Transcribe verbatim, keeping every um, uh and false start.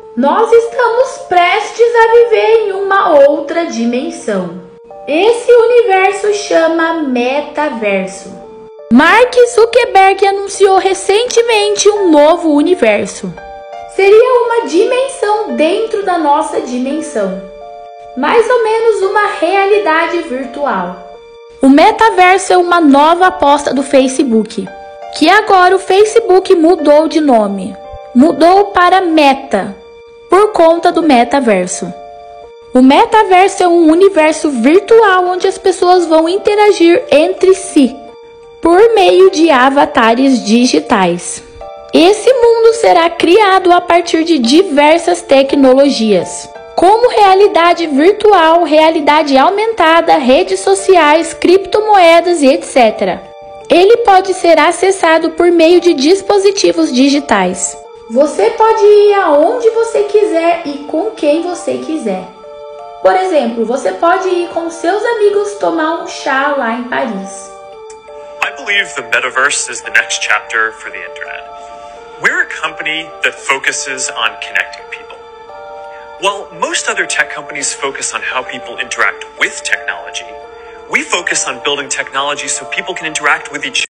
Nós estamos prestes a viver em uma outra dimensão. Esse universo chama metaverso. Mark Zuckerberg anunciou recentemente um novo universo. Seria uma dimensão dentro da nossa dimensão. Mais ou menos uma realidade virtual. O metaverso é uma nova aposta do Facebook, que agora o Facebook mudou de nome. Mudou para Meta, por conta do metaverso. O metaverso é um universo virtual onde as pessoas vão interagir entre si, por meio de avatares digitais. Esse mundo será criado a partir de diversas tecnologias, como realidade virtual, realidade aumentada, redes sociais, criptomoedas e etcétera. Ele pode ser acessado por meio de dispositivos digitais. Você pode ir aonde você quiser e com quem você quiser. Por exemplo, você pode ir com seus amigos tomar um chá lá em Paris. I believe the metaverse is the next chapter for the internet. We're a company that focuses on connecting people. While most other tech companies focus on how people interact with technology, we focus on building technology so people can interact with each other.